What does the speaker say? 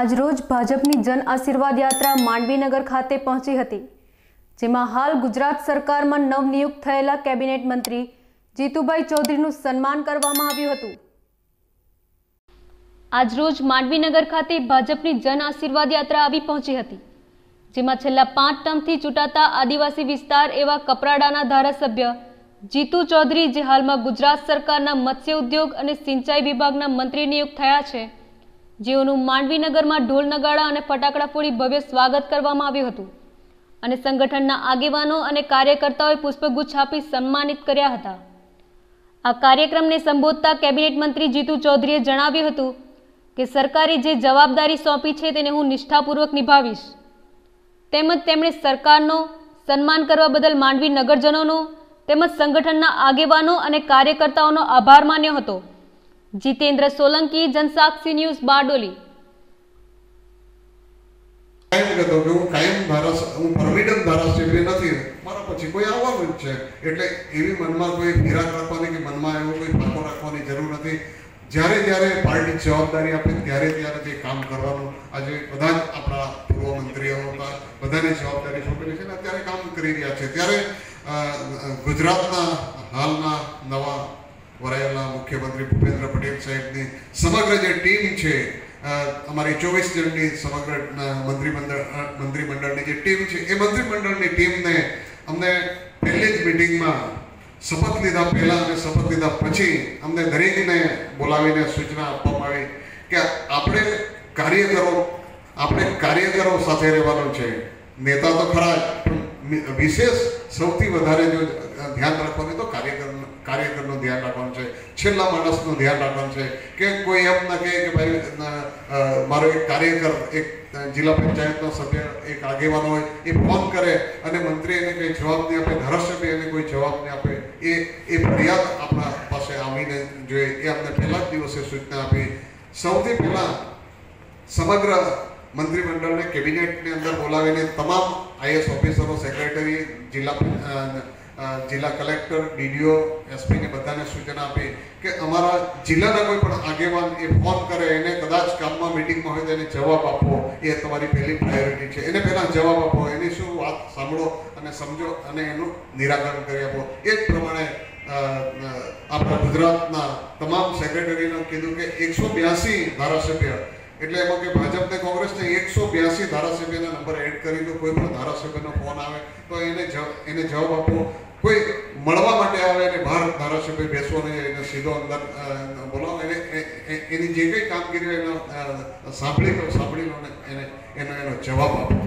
આજરોજ ભાજપની જન આશીર્વાદ યાત્રા માંડવીનગર ખાતે પહોંચી હતી, જેમાં હાલ ગુજરાત સરકારમાં નવનિયુક્ત થયેલા કેબિનેટ મંત્રી જીતુભાઈ ચૌધરીનું સન્માન કરવામાં આવ્યું હતું। આજરોજ માંડવીનગર ખાતે ભાજપની જન આશીર્વાદ યાત્રા આવી પહોંચી હતી, જેમાં છેલ્લા 5 ટર્મથી ચૂંટાતા આદિવાસી વિસ્તાર એવા કપરાડાના ધારાસભ્ય જીતુ ચૌધરી, જે હાલમાં ગુજરાત સરકારના મત્સ્ય ઉદ્યોગ અને સિંચાઈ વિભાગના મંત્રી નિયુક્ત થયા છે, જેઓનું માંડવીનગરમાં ઢોલ નગાડા અને ફટાકડા ફોડી ભવ્ય સ્વાગત કરવામાં આવ્યું હતું અને સંગઠનના આગેવાનો અને કાર્યકર્તાઓએ પુષ્પગુચ્છ આપી સન્માનિત કર્યા હતા। આ કાર્યક્રમને સંબોધતા કેબિનેટ મંત્રી જીતુ ચૌધરીએ જણાવ્યું હતું કે સરકારે જે જવાબદારી સોંપી છે તેને હું નિષ્ઠાપૂર્વક નિભાવીશ। તેમજ તેમણે સરકારનો સન્માન કરવા બદલ માંડવી નગરજનોનો તેમજ સંગઠનના આગેવાનો અને કાર્યકર્તાઓનો આભાર માન્યો હતો। जितेंद्र सोलंकी, जनसाक्षी न्यूज, बारडोली। કાયમ હું પરમિનન્ટ ધારાસભ્ય નથી, મારા પછી કોઈ આવવાનું જ છે, એટલે એવી મનમાં કોઈ ફેરા રાખવાની કે મનમાં એવો કોઈ પાકો રાખવાની જરૂર નથી। જ્યારે જ્યારે પાર્ટી જવાબદારી આપે ત્યારે ત્યારે તે કામ કરવાનું। આજે બધા જ આપણા પૂર્વ મંત્રીઓ હતા, બધાને જવાબદારી સોંપેલી છે ને અત્યારે કામ કરી રહ્યા છે। ત્યારે ગુજરાતના હાલના નવા વરાયેલા મુખ્યમંત્રી ભૂપેન્દ્ર પટેલ સાહેબની સમગ્ર જે ટીમ છે, અમારી 24 જણની સમગ્ર મંત્રીમંડળની જે ટીમ છે, એ મંત્રીમંડળની ટીમને અમને પહેલી જ મિટિંગમાં શપથ લીધા પહેલા અને શપથ લીધા પછી અમને દરેકને બોલાવીને સૂચના આપવામાં આવી કે આપણે કાર્યકરો સાથે રહેવાનું છે। નેતા તો ખરા, પણ વિશેષ સૌથી વધારે જો ધ્યાન રાખવાનું તો કાર્યકરનું ધ્યાન રાખવાનું છે, છેલ્લા માણસનું ધ્યાન રાખવાનું છે કે કોઈ એમ ના કહે કે ભાઈ મારો એક કાર્યકર, એક જિલ્લા પંચાયતનો સભ્ય, એક આગેવાન હોય, એ ફોન કરે અને મંત્રી એને કંઈ જવાબ નહીં આપે, ધારાસભ્ય એને કોઈ જવાબ નહીં આપે, એ ફરિયાદ આપણા પાસે આવીને જોઈએ, એ અમને પહેલા જ દિવસે સૂચના આપી। સૌથી પહેલાં સમગ્ર મંત્રીમંડળને કેબિનેટની અંદર બોલાવીને તમામ આઈએસ ઓફિસરો, સેક્રેટરી, જિલ્લા કલેક્ટર, ડીડીઓ, એસપીને બધાને સૂચના આપી કે અમારા જિલ્લાના કોઈ પણ આગેવાન એ ફોન કરે, એને કદાચ કામમાં મિટિંગમાં હોય તો એને જવાબ આપવો, એ તમારી પહેલી પ્રાયોરિટી છે। એને પહેલાં જવાબ આપો, એની શું વાત સાંભળો અને સમજો અને એનું નિરાકરણ કરી આપો। એ જ પ્રમાણે આપણા ગુજરાતના તમામ સેક્રેટરીને કીધું કે 182 ધારાસભ્ય, એટલે એમાં કે ભાજપને કોંગ્રેસને 182 ધારાસભ્યના નંબર એડ કરી દો। કોઈ પણ ધારાસભ્યનો ફોન આવે તો એને જવાબ આપો। કોઈ મળવા માટે આવે અને બહાર ધારાસભ્ય બેસવો નહીં, એને સીધો અંદર બોલાવો, એની જે કંઈ કામગીરી હોય એનો સાંભળી લો, એનો જવાબ આપો।